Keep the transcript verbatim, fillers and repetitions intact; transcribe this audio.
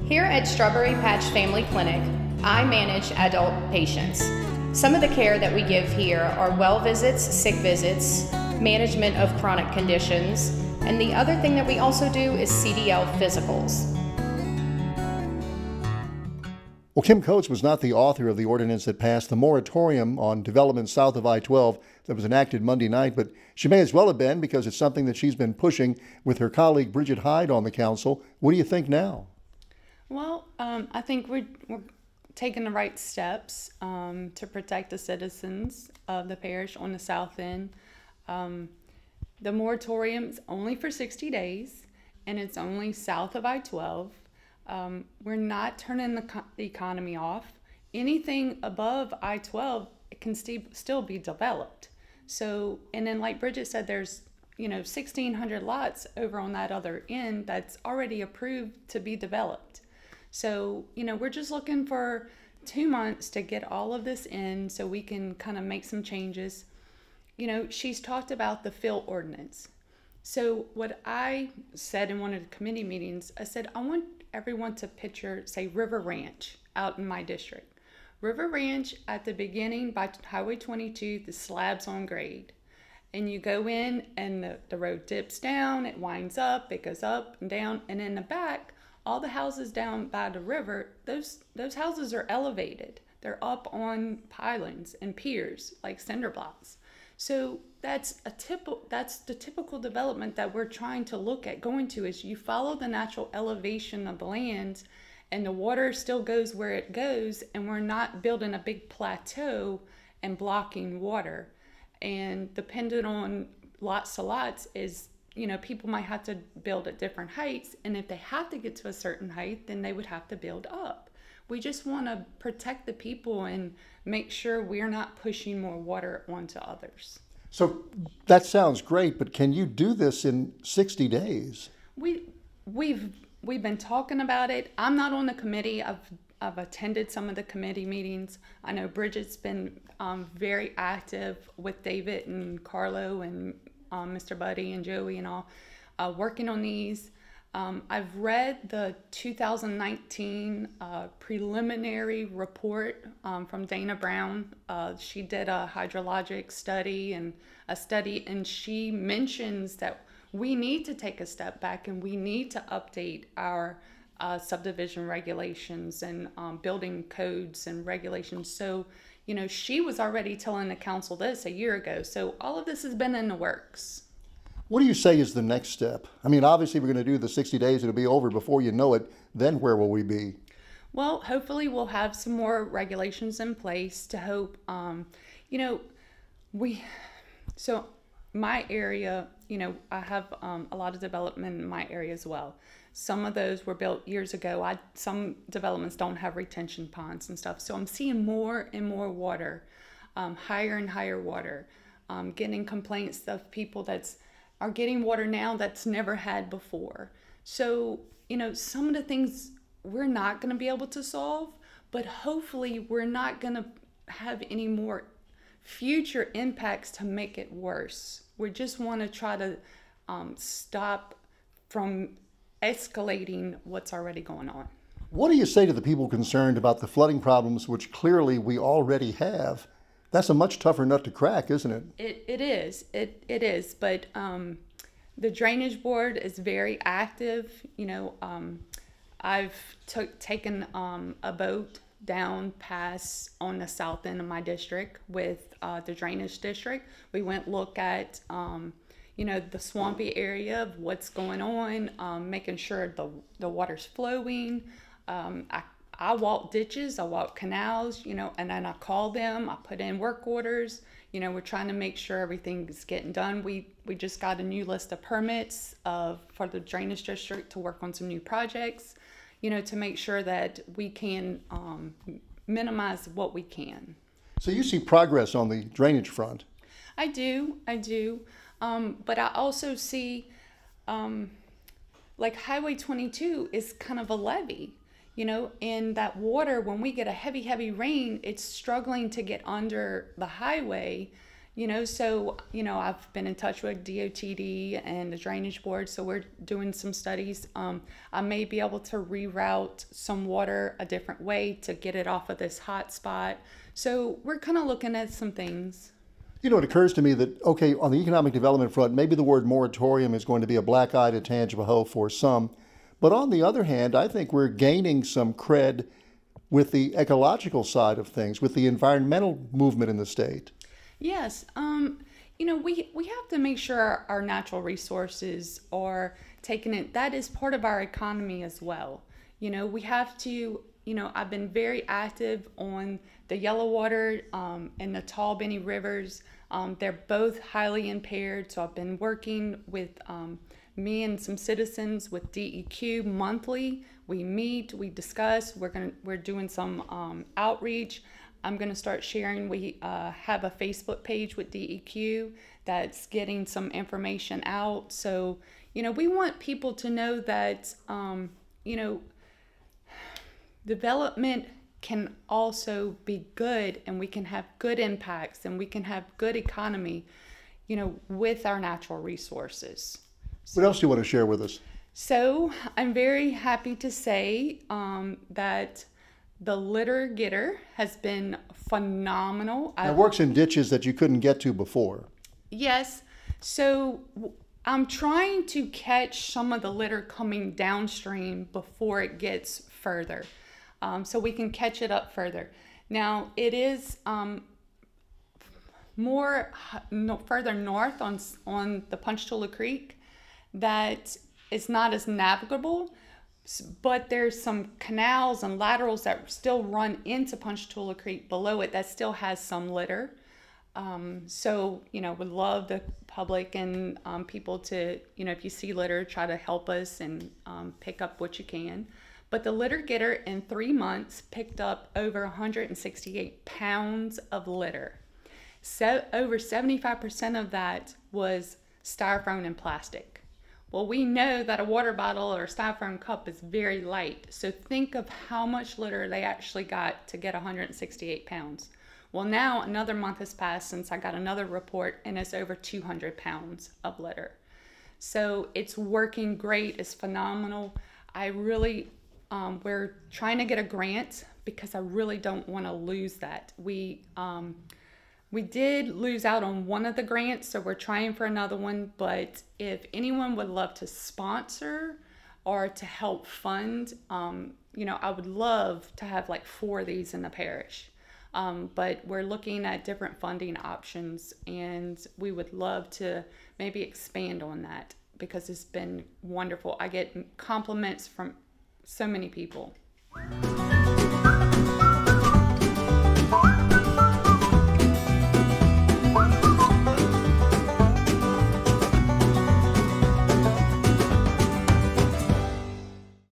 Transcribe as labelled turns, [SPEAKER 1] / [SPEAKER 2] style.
[SPEAKER 1] Here at Strawberry Patch Family Clinic, I manage adult patients. Some of the care that we give here are well visits, sick visits, management of chronic conditions, and the other thing that we also do is C D L physicals.
[SPEAKER 2] Well, Kim Coates was not the author of the ordinance that passed the moratorium on development south of I twelve that was enacted Monday night, but she may as well have been because it's something that she's been pushing with her colleague Bridget Hyde on the council. What do you think now?
[SPEAKER 3] Well, um, I think we're, we're taking the right steps um, to protect the citizens of the parish on the south end. Um, the moratorium is only for sixty days, and it's only south of I twelve. Um, we're not turning the, co the economy off. Anything above I twelve can st still be developed. So, and then like Bridget said, there's you know sixteen hundred lots over on that other end that's already approved to be developed. So, you know, we're just looking for two months to get all of this in so we can kind of make some changes. You know, she's talked about the fill ordinance. So what I said in one of the committee meetings, I said, I want everyone to picture, say, River Ranch out in my district. River Ranch at the beginning by Highway twenty-two, the slab's on grade. And you go in and the, the road dips down, it winds up, it goes up and down, and in the back, all the houses down by the river, those those houses are elevated. They're up on pylons and piers, like cinder blocks. So that's a typical that's the typical development that we're trying to look at going to, is you follow the natural elevation of the land and the water still goes where it goes, and we're not building a big plateau and blocking water. And depending on lots to lots is, you know, people might have to build at different heights, and if they have to get to a certain height, then they would have to build up. We just want to protect the people and make sure we're not pushing more water onto others.
[SPEAKER 2] So that sounds great, but can you do this in sixty days?
[SPEAKER 3] We we've we've been talking about it. I'm not on the committee. I've I've attended some of the committee meetings. I know Bridget's been um, very active with David and Carlo and Um, Mister Buddy and Joey and all, uh, working on these. Um, I've read the two thousand nineteen uh, preliminary report um, from Dana Brown. Uh, she did a hydrologic study and a study, and she mentions that we need to take a step back and we need to update our uh, subdivision regulations and um, building codes and regulations. So, you know, she was already telling the council this a year ago. So all of this has been in the works.
[SPEAKER 2] What do you say is the next step? I mean, obviously we're going to do the sixty days. It'll be over before you know it. Then where will we be?
[SPEAKER 3] Well, hopefully we'll have some more regulations in place to hope, um, you know, we, so my area, you know, I have um, a lot of development in my area as well. Some of those were built years ago. I, some developments don't have retention ponds and stuff. So I'm seeing more and more water, um, higher and higher water, um, getting complaints of people that's are getting water now that's never had before. So, you know, some of the things we're not going to be able to solve, but hopefully we're not going to have any more future impacts to make it worse. We just want to try to um, stop from escalating what's already going on.
[SPEAKER 2] What do you say to the people concerned about the flooding problems, which clearly we already have? That's a much tougher nut to crack, isn't it?
[SPEAKER 3] It, it is. It, it is. But um, the Drainage Board is very active. You know, um, I've took, taken um, a boat down past on the south end of my district with uh, the Drainage District. We went look at um, you know, the swampy area of what's going on, um, making sure the, the water's flowing. Um, I, I walk ditches, I walk canals, you know, and then I call them, I put in work orders. You know, we're trying to make sure everything's getting done. We we just got a new list of permits of, for the Drainage District to work on some new projects, you know, to make sure that we can um, minimize what we can.
[SPEAKER 2] So you see progress on the drainage front?
[SPEAKER 3] I do, I do. Um, but I also see, um, like Highway twenty-two is kind of a levee, you know, and that water, when we get a heavy, heavy rain, it's struggling to get under the highway, You know, so, you know, I've been in touch with D O T D and the Drainage Board, so we're doing some studies. Um, I may be able to reroute some water a different way to get it off of this hot spot. So we're kind of looking at some things.
[SPEAKER 2] You know, it occurs to me that, okay, on the economic development front, maybe the word moratorium is going to be a black-eyed intangible for some. But on the other hand, I think we're gaining some cred with the ecological side of things, with the environmental movement in the state.
[SPEAKER 3] Yes. Um, you know, we, we have to make sure our, our natural resources are taken in. That is part of our economy as well. You know, we have to, you know, I've been very active on the Yellow Water um, and the Tall Benny Rivers. Um, they're both highly impaired. So I've been working with um, me and some citizens with D E Q monthly. We meet, we discuss, we're gonna, we're doing some um, outreach. I'm going to start sharing. We uh, have a Facebook page with D E Q that's getting some information out. So, you know, we want people to know that, um, you know, development can also be good, and we can have good impacts, and we can have good economy, you know, with our natural resources.
[SPEAKER 2] What else do you want to share with us?
[SPEAKER 3] So I'm very happy to say um, that the litter getter has been phenomenal.
[SPEAKER 2] It works in ditches that you couldn't get to before.
[SPEAKER 3] Yes. So I'm trying to catch some of the litter coming downstream before it gets further, um, so we can catch it up further. Now, it is um, more no, further north on, on the Ponchatoula Creek that is not as navigable. But there's some canals and laterals that still run into Ponchatoula Creek below it that still has some litter. Um, so, you know, would love the public and um, people to, you know, if you see litter, try to help us and um, pick up what you can. But the litter getter in three months picked up over one hundred sixty-eight pounds of litter. So over seventy-five percent of that was styrofoam and plastic. Well, we know that a water bottle or a styrofoam cup is very light. So think of how much litter they actually got to get one hundred sixty-eight pounds. Well, now another month has passed since I got another report, and it's over two hundred pounds of litter. So it's working great. It's phenomenal. I really, um, we're trying to get a grant because I really don't want to lose that. We, um, We did lose out on one of the grants, so we're trying for another one. But if anyone would love to sponsor or to help fund, um, you know, I would love to have like four of these in the parish. Um, but we're looking at different funding options, and we would love to maybe expand on that because it's been wonderful. I get compliments from so many people.